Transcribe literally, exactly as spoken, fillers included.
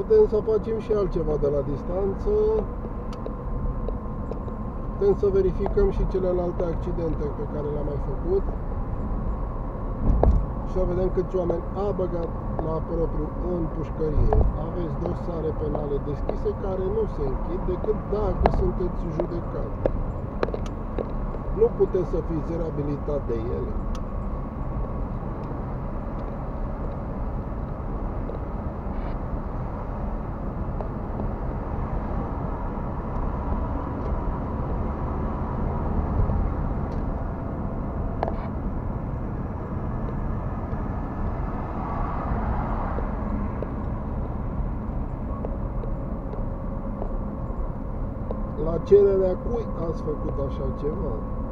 putem să facem și altceva de la distanță. Putem să verificăm și celelalte accidente pe care le-am mai făcut și să vedem câți oameni a băgat la propriu în pușcărie. Aveți dosare penale deschise care nu se închid decât dacă sunteți judecat. Nu puteți să fiți reabilitat de ele. La cererea cui ați făcut așa ceva?